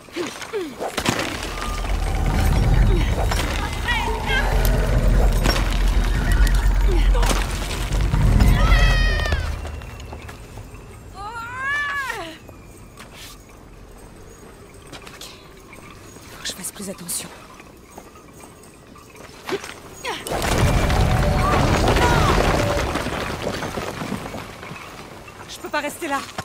Faut que je fasse plus attention. Je peux pas rester là.